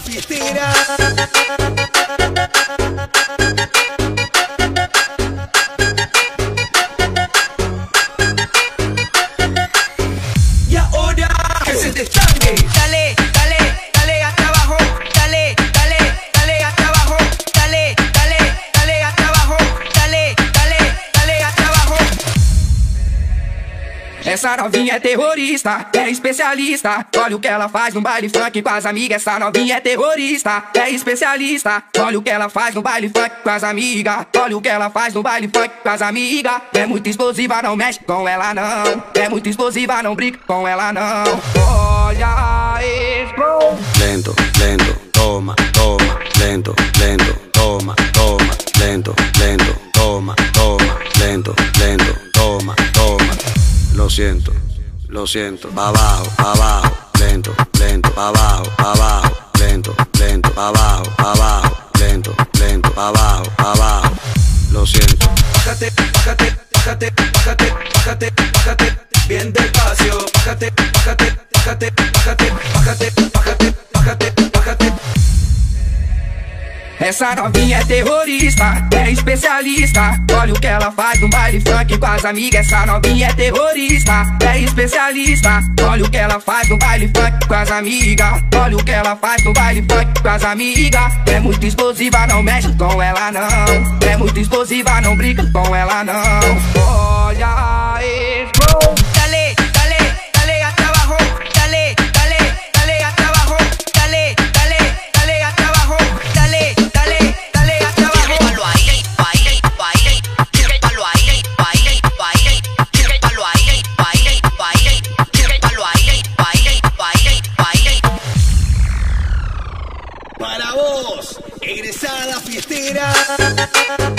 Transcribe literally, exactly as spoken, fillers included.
fiestera. Y ahora que se deschangue. Dale, dale, dale hasta abajo. Dale, dale, dale hasta abajo. Dale, dale, dale hasta abajo. Dale, dale, dale hasta abajo. Essa novinha é terrorista, é especialista. Olha o que ela faz no baile funk com as amigas. Essa novinha é terrorista, é especialista. Olha o que ela faz no baile funk com as amigas. Olha o que ela faz no baile funk com as amigas. É muito explosiva, não mexe com ela não. É muito explosiva, não brinca com ela não. Olha a explosão. Lento, lento, toma, toma. Lento, lento, toma, toma. Lento, lento, toma, toma. Lento, lento, toma, toma. Lo siento, lo siento. Pa' abajo, pa' abajo. Lento, lento, pa' abajo, pa' abajo. Lento, lento, pa' abajo, pa' abajo. Lento, lento, pa' abajo, pa' abajo. Lo siento. Bájate, bájate, bájate, bájate, bájate, bájate. Bien despacio. Bájate, bájate, bájate, bájate, bájate, bájate, bájate, bájate. Essa novinha é terrorista, é especialista. Olha o que ela faz no baile funk com as amigas. Essa novinha é terrorista, é especialista. Olha o que ela faz no baile funk com as amigas. Olha o que ela faz no baile funk com as amigas. É muito explosiva, não mexe com ela não. É muito explosiva, não brinca com ela não. Olha a explosão. Dale, dale, dale hasta abajo. Dale, dale, dale hasta abajo. Dale, dale, dale hasta abajo. Dale, dale, dale hasta abajo. Palo ahí, ahí, ahí. Palo ahí, ahí, ahí. Palo ahí, ahí, ahí. Palo ahí, ahí, ahí, ahí. Para vos, egresada fiestera.